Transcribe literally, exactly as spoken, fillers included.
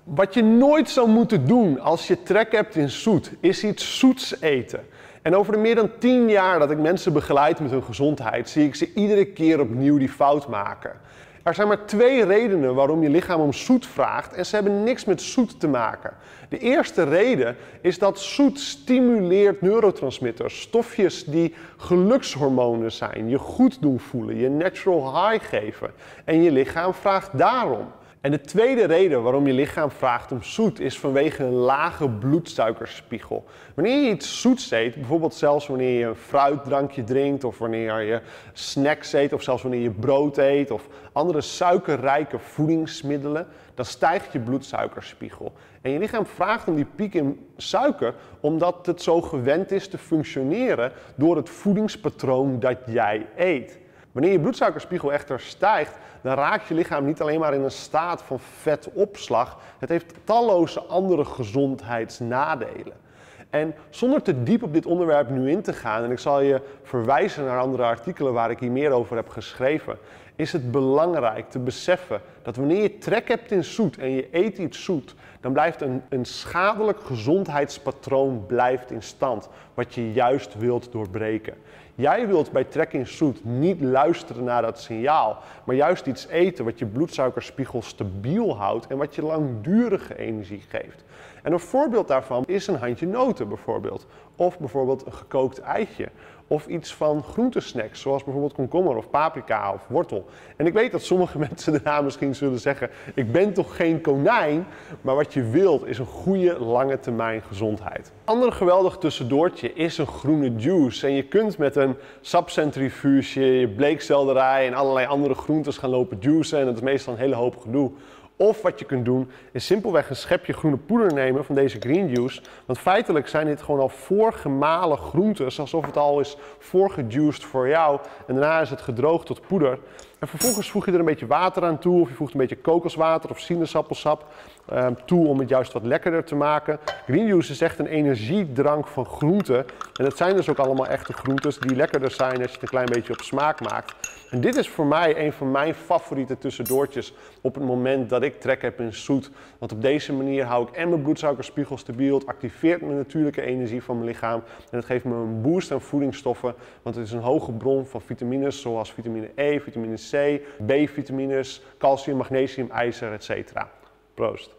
Wat je nooit zou moeten doen als je trek hebt in zoet, is iets zoets eten. En over de meer dan tien jaar dat ik mensen begeleid met hun gezondheid, zie ik ze iedere keer opnieuw die fout maken. Er zijn maar twee redenen waarom je lichaam om zoet vraagt en ze hebben niks met zoet te maken. De eerste reden is dat zoet stimuleert neurotransmitters, stofjes die gelukshormonen zijn, je goed doen voelen, je natural high geven. En je lichaam vraagt daarom. En de tweede reden waarom je lichaam vraagt om zoet is vanwege een lage bloedsuikerspiegel. Wanneer je iets zoets eet, bijvoorbeeld zelfs wanneer je een fruitdrankje drinkt of wanneer je snacks eet of zelfs wanneer je brood eet of andere suikerrijke voedingsmiddelen, dan stijgt je bloedsuikerspiegel. En je lichaam vraagt om die piek in suiker omdat het zo gewend is te functioneren door het voedingspatroon dat jij eet. Wanneer je bloedsuikerspiegel echter stijgt, dan raakt je lichaam niet alleen maar in een staat van vetopslag. Het heeft talloze andere gezondheidsnadelen. En zonder te diep op dit onderwerp nu in te gaan, en ik zal je verwijzen naar andere artikelen waar ik hier meer over heb geschreven, is het belangrijk te beseffen dat wanneer je trek hebt in zoet en je eet iets zoet, dan blijft een, een schadelijk gezondheidspatroon blijft in stand, wat je juist wilt doorbreken. Jij wilt bij trek in zoet niet luisteren naar dat signaal, maar juist iets eten wat je bloedsuikerspiegel stabiel houdt en wat je langdurige energie geeft. En een voorbeeld daarvan is een handje noten bijvoorbeeld, of bijvoorbeeld een gekookt eitje, of iets van groentesnacks, zoals bijvoorbeeld komkommer of paprika of wortel. En ik weet dat sommige mensen daarna misschien zullen zeggen, ik ben toch geen konijn, maar wat je wilt is een goede lange termijn gezondheid. Een ander geweldig tussendoortje is een groene juice. En je kunt met een sapcentrifuge, je bleekselderij en allerlei andere groentes gaan lopen juicen en dat is meestal een hele hoop gedoe. Of wat je kunt doen, is simpelweg een schepje groene poeder nemen van deze green juice. Want feitelijk zijn dit gewoon al voorgemalen groentes, alsof het al is voorgejuiced voor jou. En daarna is het gedroogd tot poeder. En vervolgens voeg je er een beetje water aan toe, of je voegt een beetje kokoswater of sinaasappelsap uh, toe om het juist wat lekkerder te maken. Green juice is echt een energiedrank van groenten. En het zijn dus ook allemaal echte groentes die lekkerder zijn als je het een klein beetje op smaak maakt. En dit is voor mij een van mijn favoriete tussendoortjes op het moment dat ik trek heb in zoet. Want op deze manier hou ik en mijn bloedsuikerspiegel stabiel, het activeert mijn natuurlijke energie van mijn lichaam en het geeft me een boost aan voedingsstoffen, want het is een hoge bron van vitamines zoals vitamine E, vitamine C, B-vitamines, calcium, magnesium, ijzer, et cetera. Proost.